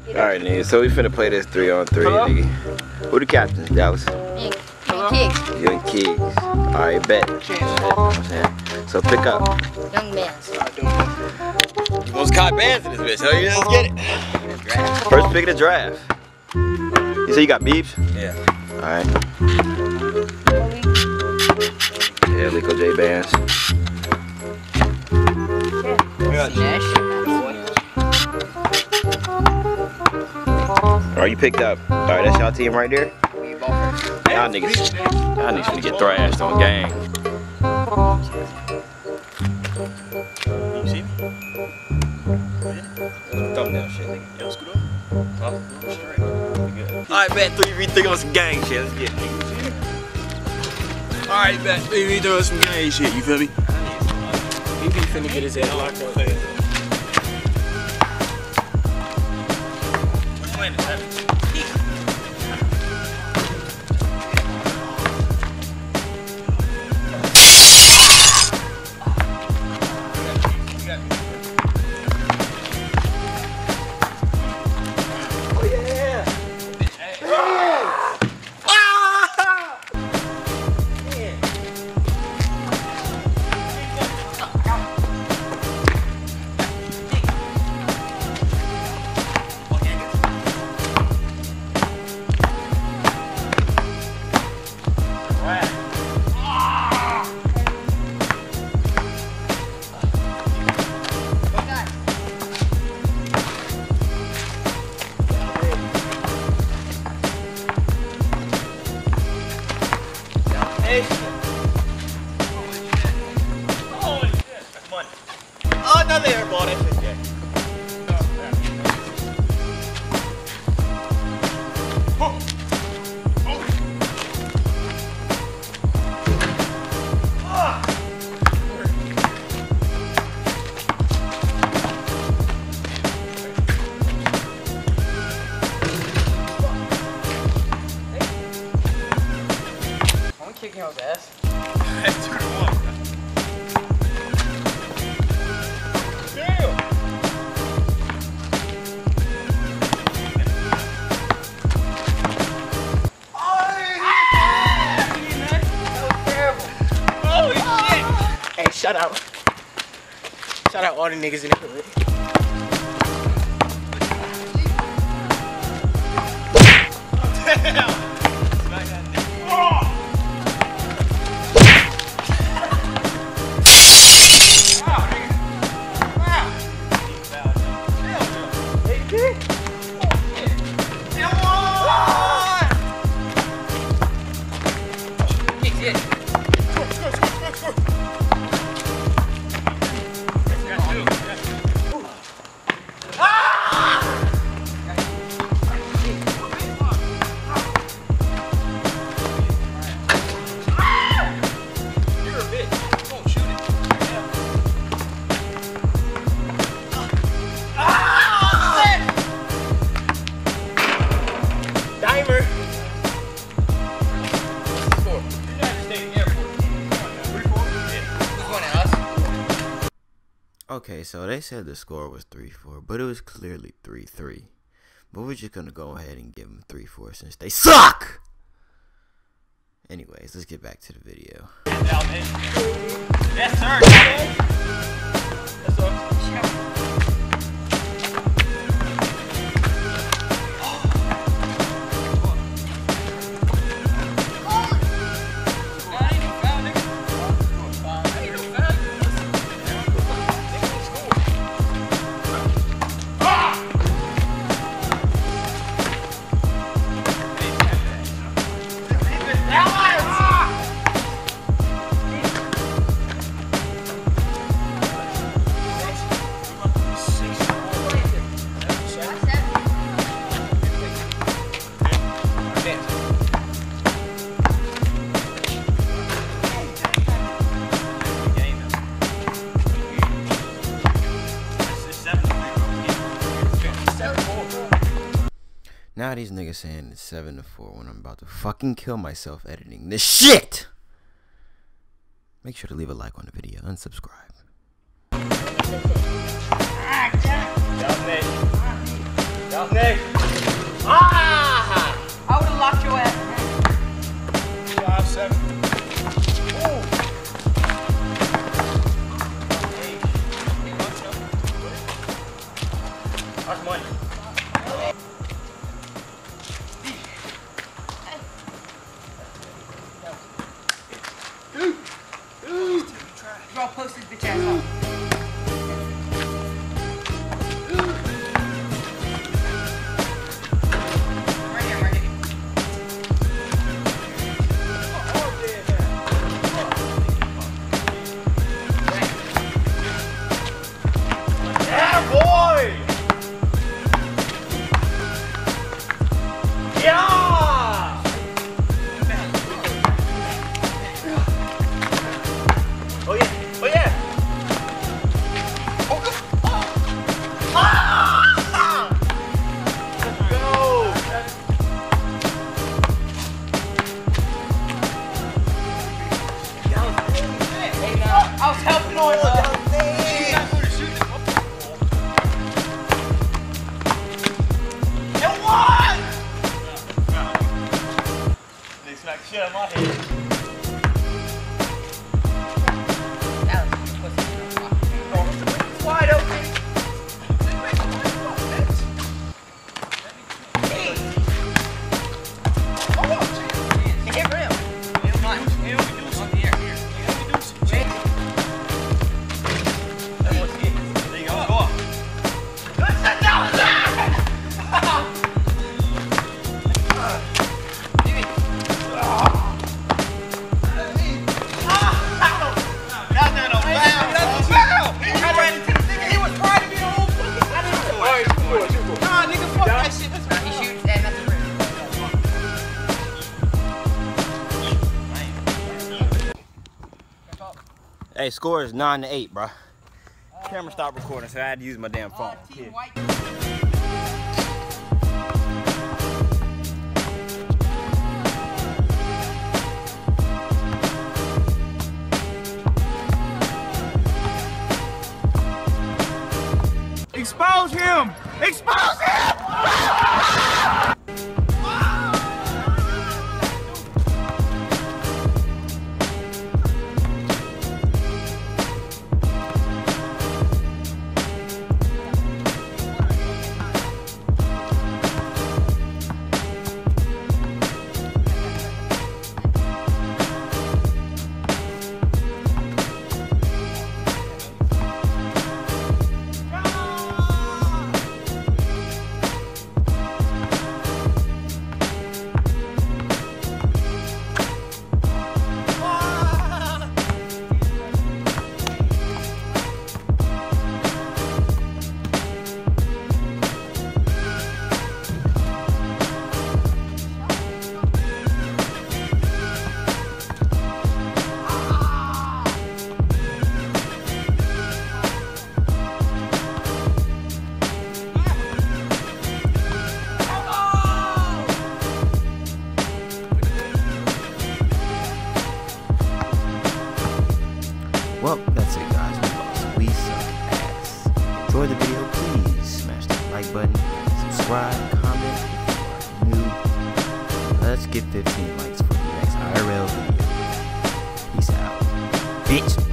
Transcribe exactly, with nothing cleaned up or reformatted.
Alright, nigga, so we finna play this three on three, nigga. Who the captains, Dallas? Me and Kicks. You and Keeks. Alright, bet. So pick up. Young Bands. You most caught bands in this bitch, so you just get it. First pick of the draft. You say you got beeps? Yeah. Alright. Yeah, Lico J bands. Alright, you picked up. Alright, that's y'all team right there? Y'all niggas, y'all niggas finna get thrashed on gang. You see me? Thumbnail shit, nigga. Yo, scoot up. Oh, straight. Alright, bet three v three on some gang shit. Let's get it. Alright, bet three v three on some gang shit, you feel me? He be finna get his ass locked up. Which lane is that? Holy shit. That's money. Oh, another airball. That shit's gay. I'm kicking his ass. That's two to one. Damn. Holy shit! Hey, shout out. Shout out all the niggas in the hood. Damn. Okay, so they said the score was three four, but it was clearly three three. But we're just gonna go ahead and give them three four since they suck! Anyways, let's get back to the video. Yes, sir. Yes, sir. Now these niggas saying it's seven to four when I'm about to fucking kill myself editing this shit. Make sure to leave a like on the video and subscribe. Y'all Nick. Y'all Nick. That's money. Bro, post this bitch ass up. Right here, right here. Yeah, boy! Yeah! Oh yeah! Oh yeah! Oh, ah! Let's go! Hey, now, I was helping on uh, And what? They smacked shit out of my head. that was pussy. It's wide open. Hit real. Come on. On the air. Here. There you go. Go on. He shoots and that's a real. Hey, score is nine to eight, bro. Camera stopped recording, so I had to use my damn phone. Team White. Expose him! Expose him! Well, that's it, guys. We lost. We suck ass. Enjoy the video. Please smash that like button, subscribe, comment if you are new. Let's get fifteen likes for the next I R L video. Peace out, bitch.